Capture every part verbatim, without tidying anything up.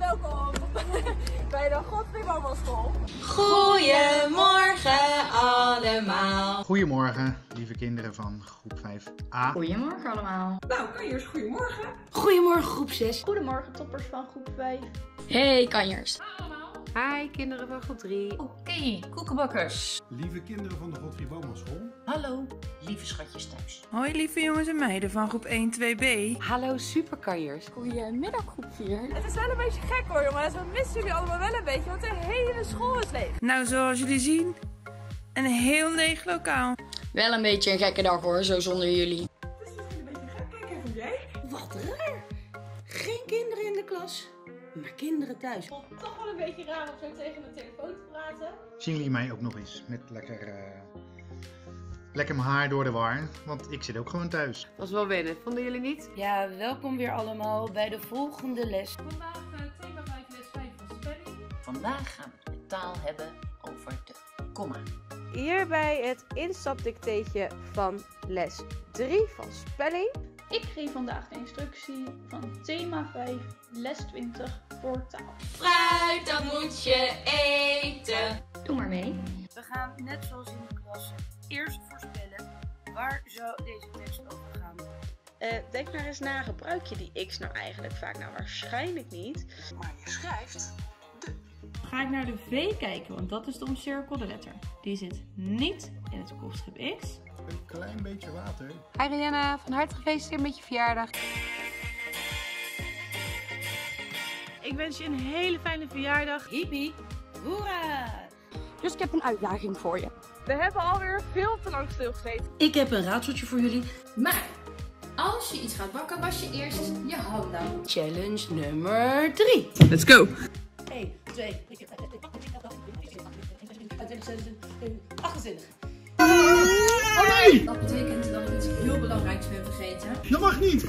welkom bij de Godfried Bouwman School. Goedemorgen allemaal. Goedemorgen, lieve kinderen van groep vijf A. Goedemorgen allemaal. Nou, kanjers, goedemorgen. Goedemorgen groep zes. Goedemorgen toppers van groep vijf. Hey kanjers. Hi kinderen van groep drie. Oké, okay, koekenbakkers. Lieve kinderen van de Godfried Bouwman School. Hallo, lieve schatjes thuis. Hoi lieve jongens en meiden van groep één twee B. Hallo superkanjers. Goedemiddag groep vier. Het is wel een beetje gek hoor jongens, we missen jullie allemaal wel een beetje, want de hele school is leeg. Nou, zoals jullie zien, een heel leeg lokaal. Wel een beetje een gekke dag hoor, zo zonder jullie. Het is misschien een beetje gek, kijk even jij. Wat raar. Geen kinderen in de klas, maar kinderen thuis. Toch wel een beetje raar om zo tegen de telefoon te praten. Zien jullie mij ook nog eens met lekker, uh, lekker mijn haar door de war? Want ik zit ook gewoon thuis. Was wel wennen, vonden jullie niet? Ja, welkom weer allemaal bij de volgende les. Vandaag uh, thema vijf les vijf van spelling. Vandaag gaan we de taal hebben over de komma. Hierbij het instapdicteetje van les drie van spelling. Ik geef vandaag de instructie van thema vijf, les twintig voor taal. Fruit, dat moet je eten. Doe maar mee. We gaan net zoals in de klas eerst voorspellen. Waar zou deze tekst over gaan? Uh, denk maar eens na, gebruik je die x nou eigenlijk vaak? Nou, waarschijnlijk niet. Maar je schrijft de. Ga ik naar de V kijken, want dat is de omcirkelde letter. Die zit niet in het proefschrift X. Een klein beetje water. Hi Rihanna, van harte gefeliciteerd met je verjaardag. Ik wens je een hele fijne verjaardag. Hippie, hoera! Dus ik heb een uitdaging voor je. We hebben alweer veel te lang stilgezeten. Ik heb een raadseltje voor jullie. Maar als je iets gaat bakken, was je eerst je handen. Challenge nummer drie. Let's go! één, twee, drie, achtentwintig. Oh nee! Dat betekent dat ik iets heel belangrijks ben vergeten. Dat mag niet!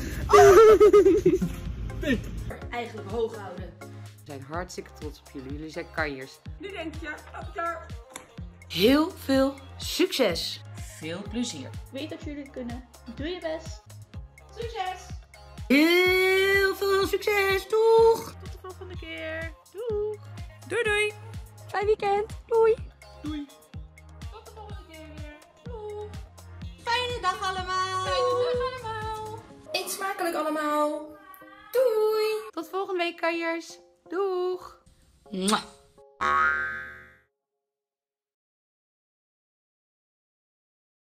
Nee. Eigenlijk hoog houden. We zijn hartstikke trots op jullie. Jullie zijn kanjers. Nu denk je, oh, klaar. Heel veel succes! Veel plezier. Weet dat jullie het kunnen. Doe je best. Succes! Heel veel succes! Doeg! Tot de volgende keer. Doei! Doei doei! Fijn weekend. Doei! Doei! Tot de volgende keer weer. Doei! Fijne dag allemaal. Fijne dag allemaal! Eet smakelijk allemaal. Doei! Tot volgende week kanjers. Doeg! Mwah.